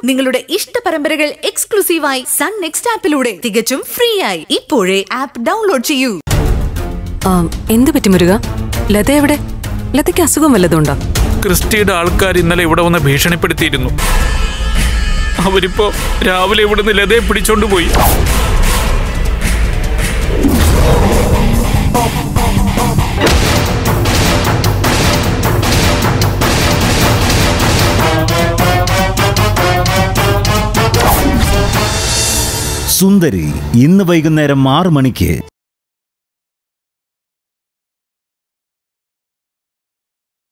നിങ്ങളുടെ ഇഷ്ട പരമ്പരകൾ എക്സ്ക്ലൂസീവായി സൺ നെക്സ്റ്റ് ആപ്പിലൂടെ തികച്ചും ഫ്രീ ആയി ഇപ്പോഴേ ആപ്പ് ഡൗൺലോഡ് ചെയ്യൂ. എന്ത് പറ്റി മുരുക? ലത എവിടെ? ലതയ്ക്ക് അസുഖം വല്ലതുണ്ടോ? ക്രിസ്റ്റിയുടെ ആൾക്കാർ ഇന്നലെ ഇവിടെ വന്ന് ഭീഷണിപ്പെടുത്തിയിരുന്നു. അവരിപ്പോ രാവിലെ ഇവിടുന്ന് ലതയെ പിടിച്ചോണ്ട് പോയി. സുന്ദരി ഇന്ന് വൈകുന്നേരം 6 മണിക്ക്.